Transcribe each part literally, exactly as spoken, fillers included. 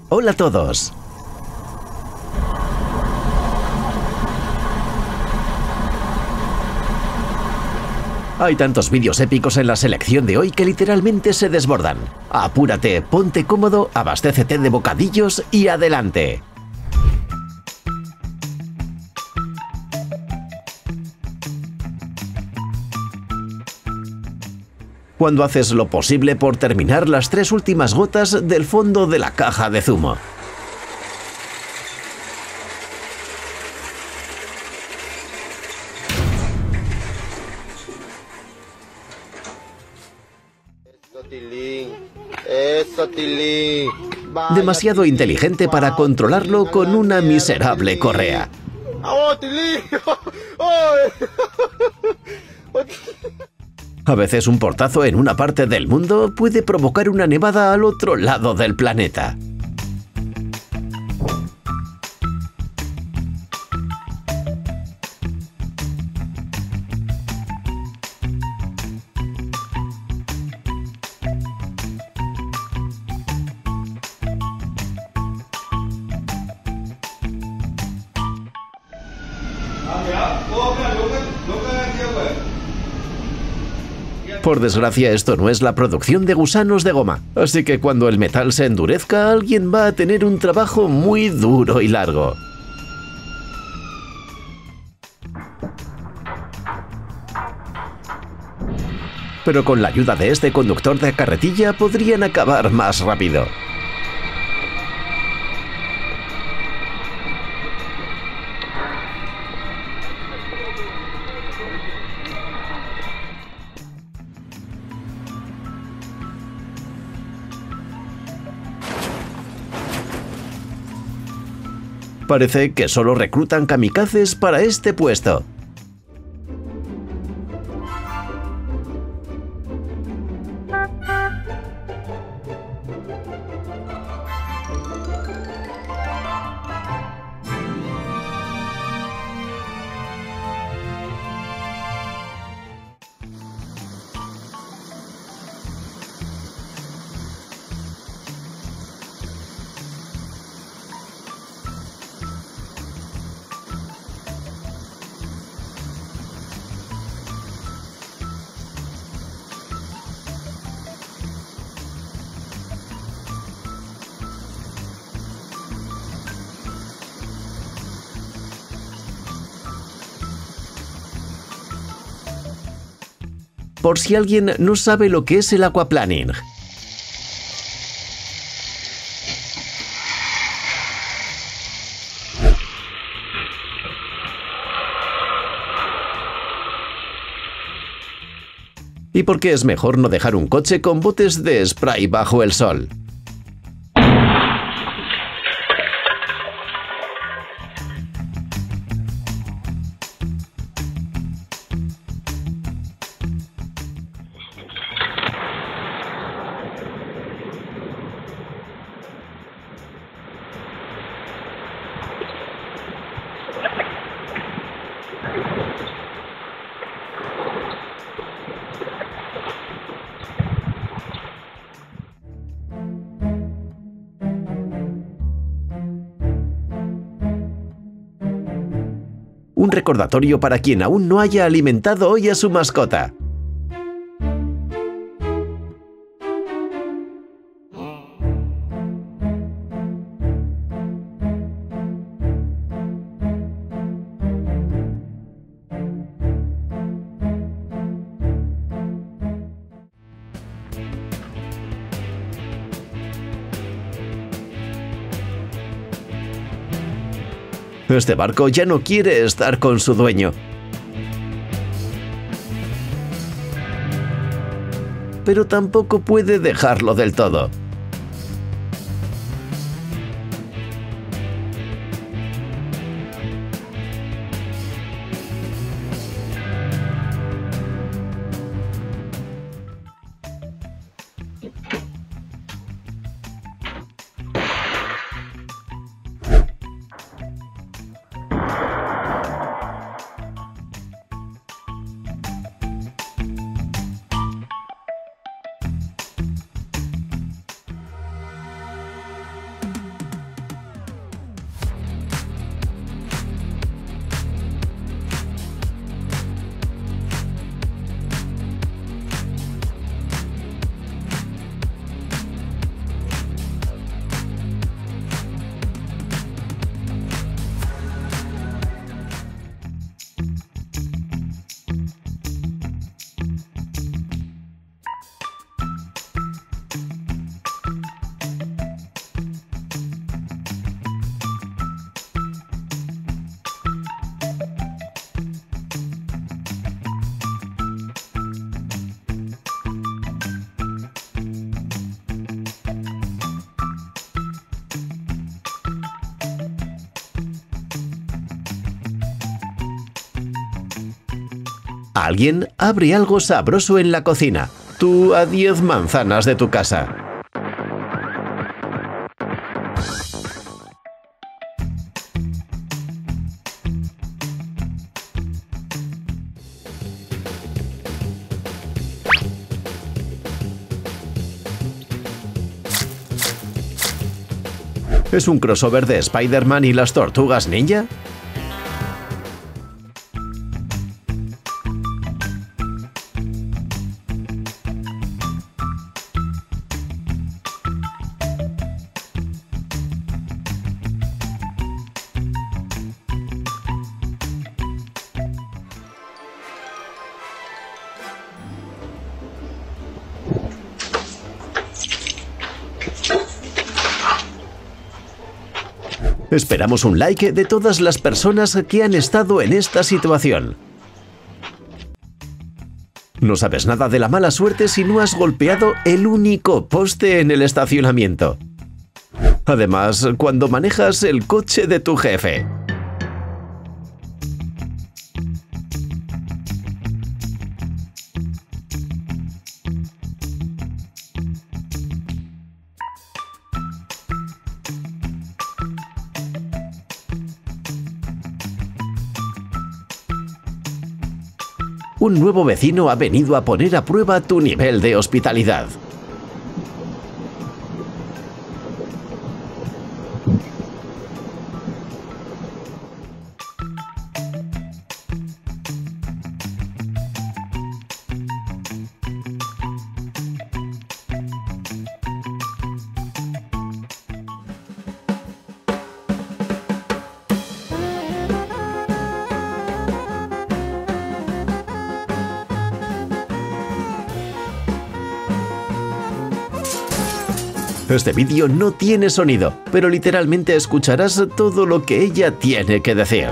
Hola a todos. Hay tantos vídeos épicos en la selección de hoy que literalmente se desbordan. Apúrate, ponte cómodo, abastécete de bocadillos y adelante. Cuando haces lo posible por terminar las tres últimas gotas del fondo de la caja de zumo. Eso, Tilín. Demasiado inteligente para controlarlo con una miserable correa. ¡Oh, Tilín! A veces un portazo en una parte del mundo puede provocar una nevada al otro lado del planeta. Por desgracia, esto no es la producción de gusanos de goma, así que cuando el metal se endurezca, alguien va a tener un trabajo muy duro y largo. Pero con la ayuda de este conductor de carretilla podrían acabar más rápido. Parece que solo reclutan kamikazes para este puesto. Por si alguien no sabe lo que es el aquaplaning. ¿Y por qué es mejor no dejar un coche con botes de spray bajo el sol? Un recordatorio para quien aún no haya alimentado hoy a su mascota. Este barco ya no quiere estar con su dueño. Pero tampoco puede dejarlo del todo. Alguien abre algo sabroso en la cocina. Tú a diez manzanas de tu casa. ¿Es un crossover de Spider-Man y las Tortugas Ninja? Esperamos un like de todas las personas que han estado en esta situación. No sabes nada de la mala suerte si no has golpeado el único poste en el estacionamiento. Además, cuando manejas el coche de tu jefe. Un nuevo vecino ha venido a poner a prueba tu nivel de hospitalidad. Este vídeo no tiene sonido, pero literalmente escucharás todo lo que ella tiene que decir.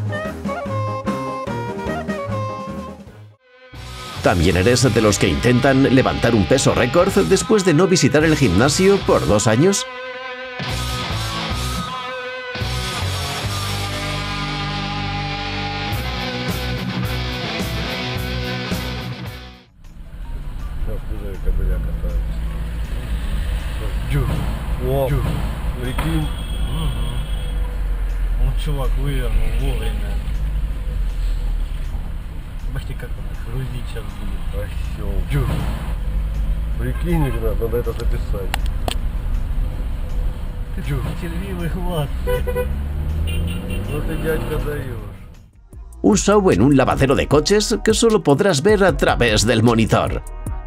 ¿También eres de los que intentan levantar un peso récord después de no visitar el gimnasio por dos años? О, прикинь. Ну, чувак вывернул вовремя. Бахти как он грузить сейчас будет. Осёл. Прикинь, Игнат, надо это записать. Ты терпеливый хват. Ну ты, дядька, даешь. Un show en un lavadero de coches que solo podrás ver a través del monitor.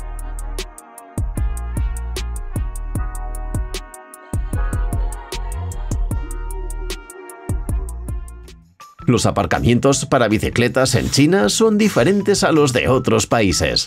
Los aparcamientos para bicicletas en China son diferentes a los de otros países.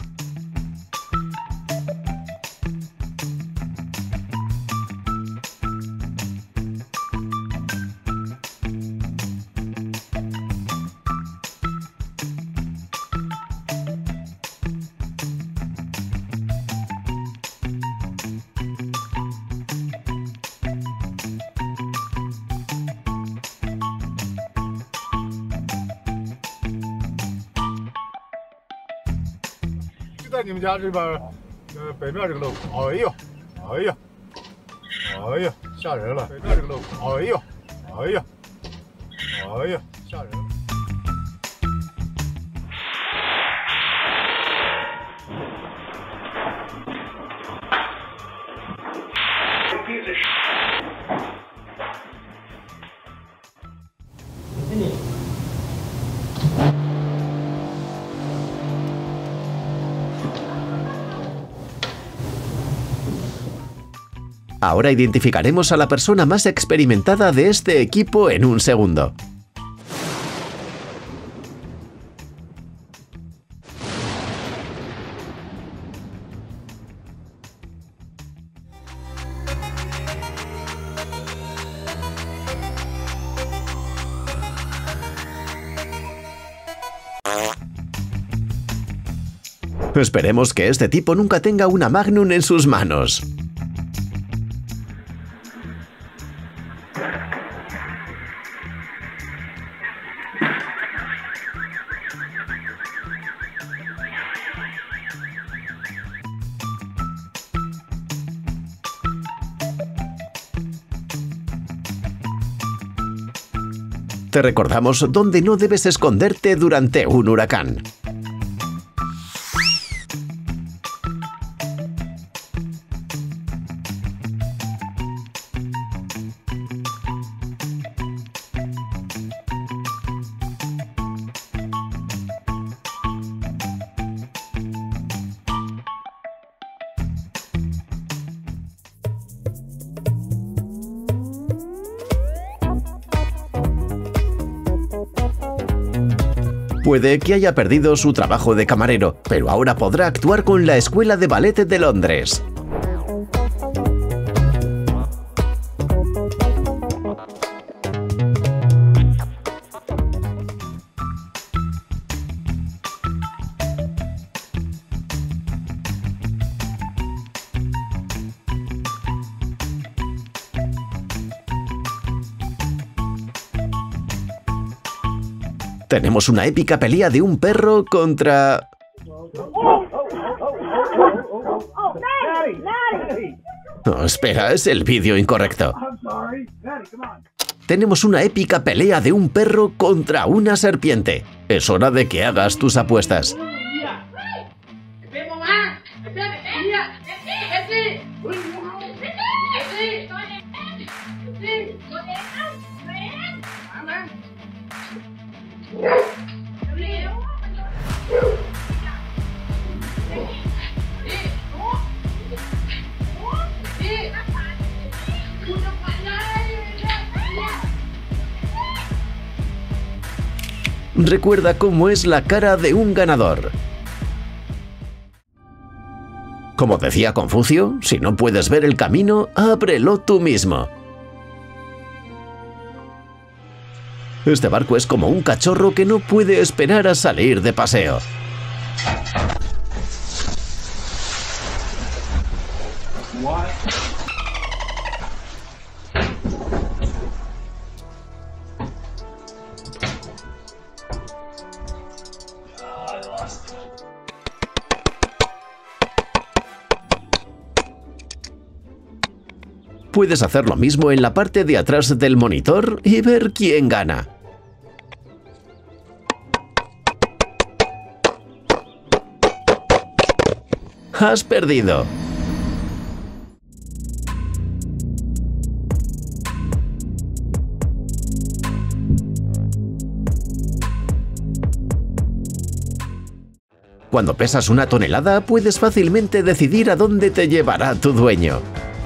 在你们家这边，呃，北面这个路口，哎呦，哎呀，哎呀，吓人了！北面这个路口，哎呦，哎呀，哎呀，吓人了！ Ahora identificaremos a la persona más experimentada de este equipo en un segundo. Esperemos que este tipo nunca tenga una Magnum en sus manos. Te recordamos dónde no debes esconderte durante un huracán. Puede que haya perdido su trabajo de camarero, pero ahora podrá actuar con la Escuela de Ballet de Londres. Tenemos una épica pelea de un perro contra... No, espera, es el vídeo incorrecto. Tenemos una épica pelea de un perro contra una serpiente. Es hora de que hagas tus apuestas. Recuerda cómo es la cara de un ganador. Como decía Confucio, si no puedes ver el camino, ábrelo tú mismo. Este barco es como un cachorro que no puede esperar a salir de paseo. Puedes hacer lo mismo en la parte de atrás del monitor y ver quién gana. Has perdido. Cuando pesas una tonelada, puedes fácilmente decidir a dónde te llevará tu dueño.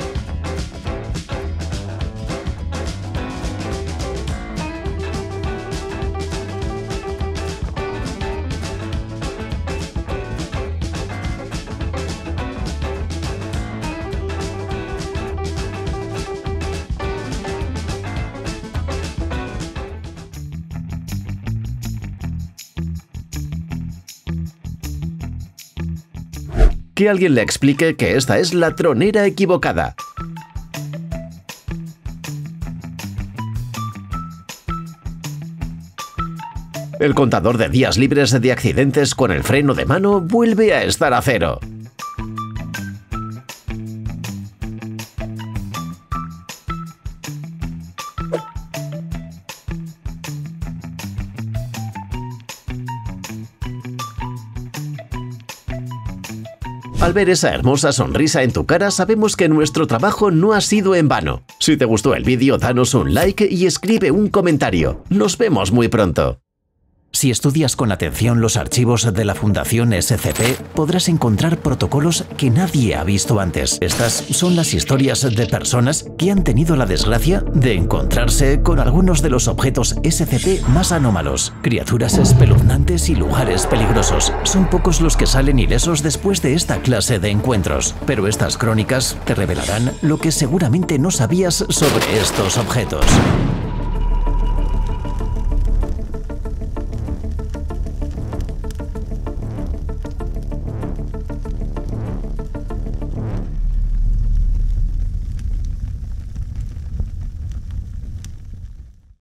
Que alguien le explique que esta es la tronera equivocada. El contador de días libres de accidentes con el freno de mano vuelve a estar a cero. Al ver esa hermosa sonrisa en tu cara, sabemos que nuestro trabajo no ha sido en vano. Si te gustó el vídeo, danos un like y escribe un comentario. Nos vemos muy pronto. Si estudias con atención los archivos de la Fundación S C P, podrás encontrar protocolos que nadie ha visto antes. Estas son las historias de personas que han tenido la desgracia de encontrarse con algunos de los objetos S C P más anómalos, criaturas espeluznantes y lugares peligrosos. Son pocos los que salen ilesos después de esta clase de encuentros, pero estas crónicas te revelarán lo que seguramente no sabías sobre estos objetos.